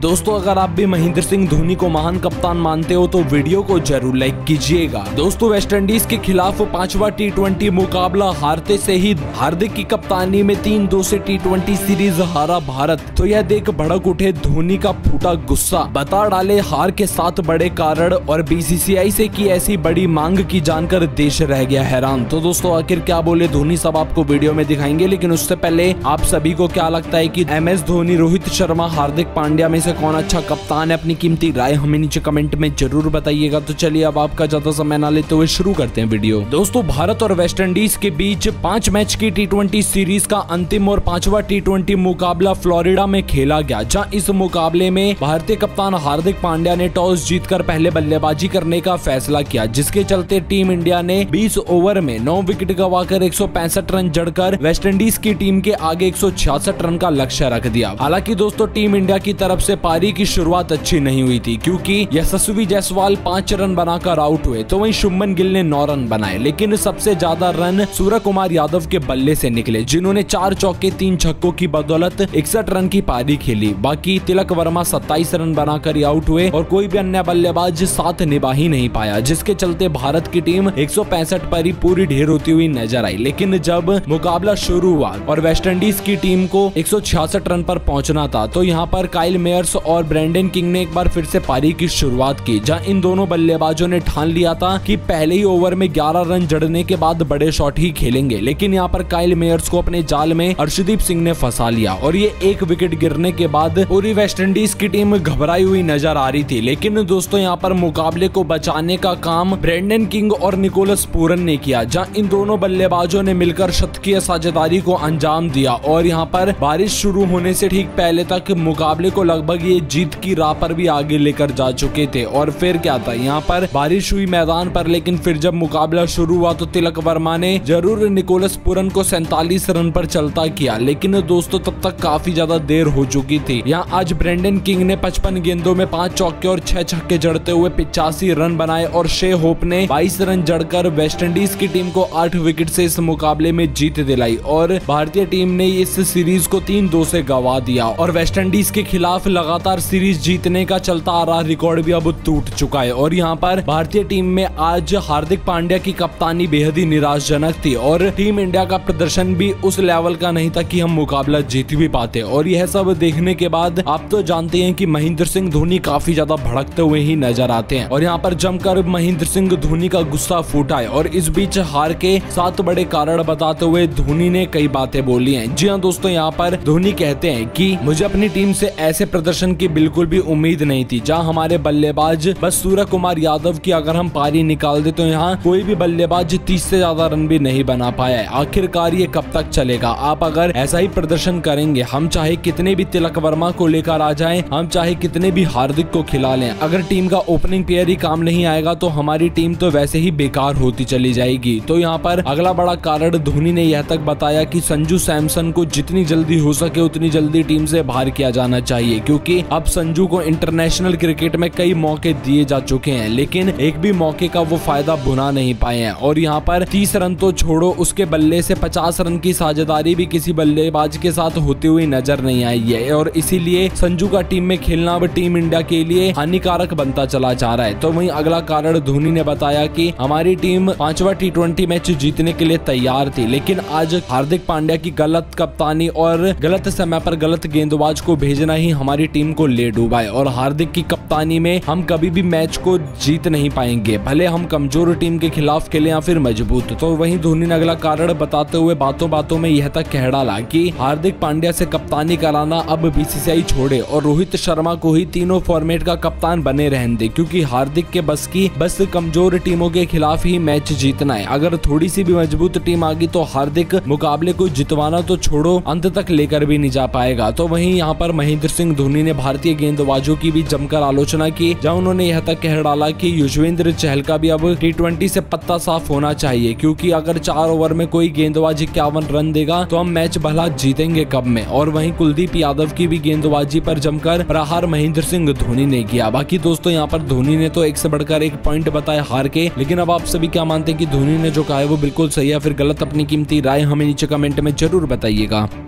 दोस्तों अगर आप भी महेंद्र सिंह धोनी को महान कप्तान मानते हो तो वीडियो को जरूर लाइक कीजिएगा। दोस्तों वेस्टइंडीज के खिलाफ 5वां T20 मुकाबला हारते से ही हार्दिक की कप्तानी में 3-2 से T20 सीरीज हारा भारत। तो यह देख भड़क उठे धोनी का फूटा गुस्सा, बता डाले हार के 7 बड़े कारण और BCCI से की ऐसी बड़ी मांग की जानकर देश रह गया हैरान। तो दोस्तों आखिर क्या बोले धोनी सब आपको वीडियो में दिखाएंगे, लेकिन उससे पहले आप सभी को क्या लगता है कि MS धोनी, रोहित शर्मा, हार्दिक पांड्या में से कौन अच्छा कप्तान है? अपनी कीमती राय हमें नीचे कमेंट में जरूर बताइएगा। तो चलिए अब आपका ज्यादा समय ना लेते हुए शुरू करते हैं वीडियो। दोस्तों भारत और वेस्टइंडीज के बीच 5 मैच की T20 सीरीज का अंतिम और 5वां T20 मुकाबला फ्लोरिडा में खेला गया, जहां इस मुकाबले में भारतीय कप्तान हार्दिक पांड्या ने टॉस जीतकर पहले बल्लेबाजी करने का फैसला किया, जिसके चलते टीम इंडिया ने 20 ओवर में 9 विकेट गंवाकर 165 रन जड़कर वेस्टइंडीज की टीम के आगे 166 रन का लक्ष्य रख दिया। हालांकि दोस्तों टीम इंडिया की तरफ से पारी की शुरुआत अच्छी नहीं हुई थी, क्योंकि यशस्वी जायसवाल 5 रन बनाकर आउट हुए, तो वहीं शुभमन गिल ने 9 रन बनाए। लेकिन सबसे ज्यादा रन सूर्य कुमार यादव के बल्ले से निकले, जिन्होंने 4 चौके 3 छक्कों की बदौलत 61 रन की पारी खेली। बाकी तिलक वर्मा 27 रन बनाकर आउट हुए और कोई भी अन्य बल्लेबाज साथ निभा ही नहीं पाया, जिसके चलते भारत की टीम 165 पर ही पूरी ढेर होती हुई नजर आई। लेकिन जब मुकाबला शुरू हुआ और वेस्टइंडीज की टीम को 166 रन पर पहुंचना था, तो यहाँ पर काइल मेयर्स और ब्रेंडन किंग ने एक बार फिर से पारी की शुरुआत की, जहां इन दोनों बल्लेबाजों ने ठान लिया था कि पहले ही ओवर में 11 रन जड़ने के बाद बड़े शॉट ही खेलेंगे। लेकिन यहाँ पर काइल मेयर्स को अपने जाल में अर्शदीप सिंह ने फंसा लिया और ये 1 विकेट गिरने के बाद पूरी वेस्टइंडीज की टीम घबराई हुई नजर आ रही थी। लेकिन दोस्तों यहाँ पर मुकाबले को बचाने का काम ब्रेंडन किंग और निकोलस पूरन ने किया, जहां इन दोनों बल्लेबाजों ने मिलकर शतकीय साझेदारी को अंजाम दिया और यहाँ पर बारिश शुरू होने से ठीक पहले तक मुकाबले को लगभग ये जीत की राह पर भी आगे लेकर जा चुके थे। और फिर क्या था, यहाँ पर बारिश हुई मैदान पर, लेकिन फिर जब मुकाबला शुरू हुआ तो तिलक वर्मा ने जरूर निकोलस पूरन को 47 रन पर चलता किया, लेकिन दोस्तों तब तक काफी ज्यादा देर हो चुकी थी। यहाँ आज ब्रेंडन किंग ने 55 गेंदों में 5 चौके और 6 छक्के जड़ते हुए 85 रन बनाए और शे होप ने 22 रन जड़कर वेस्टइंडीज की टीम को 8 विकेट से इस मुकाबले में जीत दिलाई और भारतीय टीम ने इस सीरीज को 3-2 से गंवा दिया और वेस्टइंडीज के खिलाफ लगातार सीरीज जीतने का चलता आ रहा रिकॉर्ड भी अब टूट चुका है। और यहाँ पर भारतीय टीम में आज हार्दिक पांड्या की कप्तानी बेहद ही निराशाजनक थी और टीम इंडिया का प्रदर्शन भी उस लेवल का नहीं था कि हम मुकाबला जीत भी पाते। और यह सब देखने के बाद आप तो जानते हैं कि महेंद्र सिंह धोनी काफी ज्यादा भड़कते हुए ही नजर आते हैं और यहाँ पर जमकर महेंद्र सिंह धोनी का गुस्सा फूटा है। और इस बीच हार के 7 बड़े कारण बताते हुए धोनी ने कई बातें बोली हैं। जी हाँ दोस्तों, यहाँ पर धोनी कहते हैं कि मुझे अपनी टीम से ऐसे प्रदर्शन की बिल्कुल भी उम्मीद नहीं थी, जहां हमारे बल्लेबाज बस सूर्य कुमार यादव की अगर हम पारी निकाल दे तो यहाँ कोई भी बल्लेबाज 30 से ज्यादा रन भी नहीं बना पाया है। आखिरकार ये कब तक चलेगा? आप अगर ऐसा ही प्रदर्शन करेंगे, हम चाहे कितने भी तिलक वर्मा को लेकर आ जाएं, हम चाहे कितने भी हार्दिक को खिला लें, अगर टीम का ओपनिंग प्लेयर ही काम नहीं आएगा तो हमारी टीम तो वैसे ही बेकार होती चली जाएगी। तो यहाँ पर अगला बड़ा कारण धोनी ने यह तक बताया कि संजू सैमसन को जितनी जल्दी हो सके उतनी जल्दी टीम से बाहर किया जाना चाहिए, क्योंकि अब संजू को इंटरनेशनल क्रिकेट में कई मौके दिए जा चुके हैं, लेकिन एक भी मौके का वो फायदा भुना नहीं पाए हैं। और यहाँ पर 30 रन तो छोड़ो, उसके बल्ले से 50 रन की साझेदारी भी किसी बल्लेबाज के साथ होती हुई नजर नहीं आई है और इसीलिए संजू का टीम में खेलना अब टीम इंडिया के लिए हानिकारक बनता चला जा रहा है। तो वहीं अगला कारण धोनी ने बताया कि हमारी टीम 5वां T20 मैच जीतने के लिए तैयार थी, लेकिन आज हार्दिक पांड्या की गलत कप्तानी और गलत समय पर गलत गेंदबाज को भेजना ही हमारी टीम को ले डूबा है और हार्दिक की कप्तानी में हम कभी भी मैच को जीत नहीं पाएंगे, भले हम कमजोर टीम के खिलाफ खेले या फिर मजबूत। तो वहीं धोनी ने अगला कारण बताते हुए बातों बातों में यह तक कह डाला कि हार्दिक पांड्या से कप्तानी कराना अब BCCI छोड़े और रोहित शर्मा को ही तीनों फॉर्मेट का कप्तान बने रहने दे, क्योंकि हार्दिक के बस कमजोर टीमों के खिलाफ ही मैच जीतना है। अगर थोड़ी सी भी मजबूत टीम आ गई तो हार्दिक मुकाबले को जितवाना तो छोड़ो, अंत तक लेकर भी नहीं जा पाएगा। तो वहीं यहाँ पर महेंद्र सिंह धोनी ने भारतीय गेंदबाजों की भी जमकर आलोचना की, जहां उन्होंने यह तक कह डाला कि युजवेंद्र चहल का भी अब T20 से पत्ता साफ होना चाहिए, क्योंकि अगर 4 ओवर में कोई गेंदबाज 51 रन देगा तो हम मैच भला जीतेंगे कब में। और वहीं कुलदीप यादव की भी गेंदबाजी पर जमकर प्रहार महेंद्र सिंह धोनी ने किया। बाकी दोस्तों यहाँ पर धोनी ने तो एक से बढ़कर एक पॉइंट बताया हार के, लेकिन अब आप सभी क्या मानते हैं कि धोनी ने जो कहा है वो बिल्कुल सही है फिर गलत? अपनी कीमती राय हमें नीचे कमेंट में जरूर बताइएगा।